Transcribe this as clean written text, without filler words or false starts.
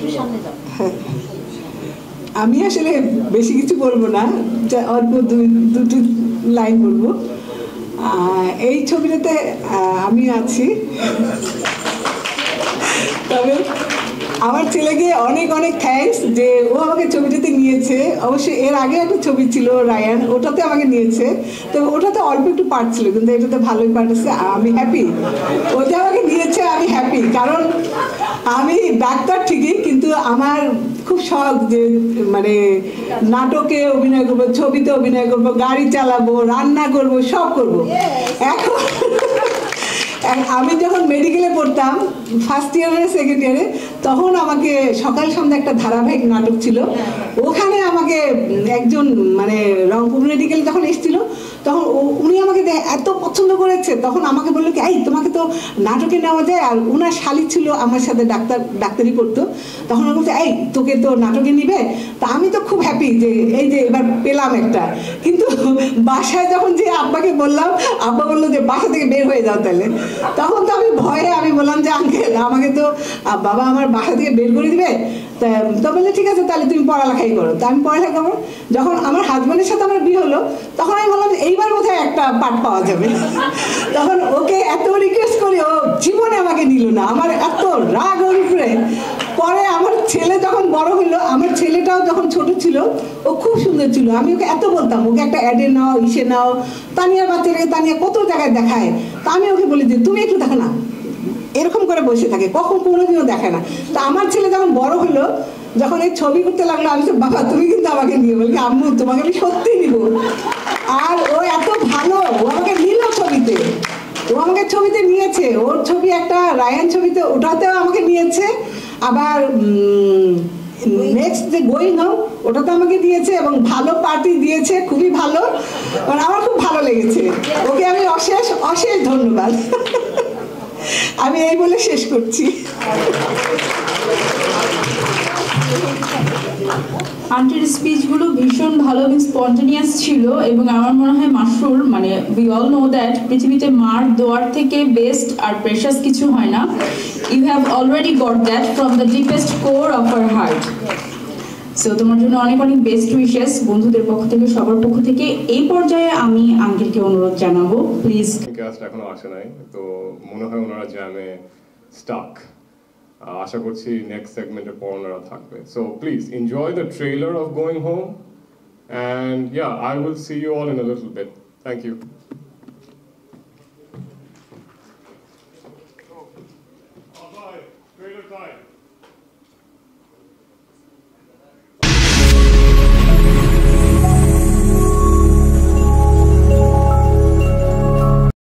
আমি আসলে বেশি কিছু বলবো না, অল্প দুটি লাইন বলবো। এই ছবিটাতে আমি আছি, তবে আমার ছেলেকে অনেক অনেক থ্যাঙ্কস যে ও আমাকে ছবিটাতে নিয়েছে। অবশ্যই এর আগে একটা ছবি ছিল রায়ান, ওটাতে আমাকে নিয়েছে, তো ওটাতে অল্প একটু পার্ট ছিল, কিন্তু এটাতে ভালোই পার্ট আছে। আমি হ্যাপি ওটা আমাকে নিয়েছে, আমি হ্যাপি। কারণ আমি ডাক্তার ঠিকই, কিন্তু আমার খুব শখ যে মানে নাটকে অভিনয় করবো, ছবিতে অভিনয় করবো, গাড়ি চালাবো, রান্না করবো, সব করবো। এখন আমি যখন মেডিকেলে পড়তাম ফার্স্ট ইয়ারে সেকেন্ড ইয়ারে, তখন আমাকে সকাল সন্ধ্যা একটা ধারাবাহিক নাটক ছিল, ওখানে আমাকে একজন মানে রংপুর মেডিকেল যখন এসেছিল, তখন উনি আমাকে এত পছন্দ করেছে, তখন আমাকে বললো কি, এই তোমাকে তো নাটকে নেওয়া যায়। আর ওনার শালি ছিল আমার সাথে ডাক্তারি পড়তো, তখন আমি বলছি এই তোকে তো নাটকে নিবে। তা আমি তো খুব হ্যাপি যে এই যে এবার পেলাম একটা। কিন্তু বাসায় যখন যে আব্বাকে বললাম, আব্বা বললো যে বাসা থেকে বের হয়ে যাও তাহলে। তখন তো আমি ভয়ে আমি বললাম যে আঙ্কেল আমাকে তো বাবা আমার বাসা থেকে বের করে দিবে। তো বললে ঠিক আছে তাহলে তুমি পড়ালেখাই করো। তা আমি পড়ালেখা করবো। যখন আমার হাজব্যান্ডের সাথে আমার বিয়ে হলো, তখন আমি বললাম এইবার বোধহয় একটা পার্ট পাওয়া যাবে। তখন ওকে এত রিকোয়েস্ট করি, ও জীবনে আমাকে নিল না। আমার এত রাগ ওর উপরে। পরে আমার ছেলে যখন বড় হলো, আমার ছেলেটাও যখন ছোট ছিল, ও খুব সুন্দর ছিল। আমি ওকে এত বলতাম, ওকে একটা অ্যাডে নাও, ইসে নাও, তানিয়ার বাচ্চাটাকে তানিয়া কত জায়গায় দেখায়। তা আমি ওকে বলি যে তুমি একটু দেখো না, এরকম করে বসে থাকে, কখন কোনোদিনও দেখে না। তো আমার ছেলে যখন বড় হলো, যখন এই ছবি করতে লাগলো, আমি বাবা তুমি কিন্তু আমাকে নিয়ে, বলি আম্মু তোমাকে আমি সত্যি নিব। আর ও এত ভালো, ও আমাকে নিল ছবিতে, ও আমাকে ছবিতে নিয়েছে। ওর ছবি একটা রায়ান ছবিতে, ওটাতেও আমাকে নিয়েছে। আবার নেক্সট যে গোয়িং হোম, ওটাতে আমাকে দিয়েছে, এবং ভালো পার্টি দিয়েছে, খুবই ভালো। আমার খুব ভালো লেগেছে, ওকে আমি অশেষ অশেষ ধন্যবাদ। আমি এই বলে শেষ করছি। আন্টির স্পিচগুলো ভীষণ ভালো এবং স্পন্টেনিয়াস ছিল, এবং আমার মনে হয় মাশরুর মানে উই অল নো দ্যাট পৃথিবীতে মার দোয়ার থেকে বেস্ট আর প্রেশাস কিছু হয় না। You have already got that from the deepest core of our heart. So তোমার জন্য অনেক অনেক বেস্ট উইশেস বন্ধুদের পক্ষ থেকে, সবার পক্ষ থেকে। এই পর্যায়ে আমি আঙ্কেলকে অনুরোধ জানাবো, প্লিজ। ক্যাস্ট এখনো আসে নাই, তো মনে হয় ওনারা জ্যামে স্টাক। আশা করছি নেক্সট সেগমেন্টের পর ওনারা থাকবে। So please enjoy the trailer of going home, and yeah I will see you all in a little bit. Thank you.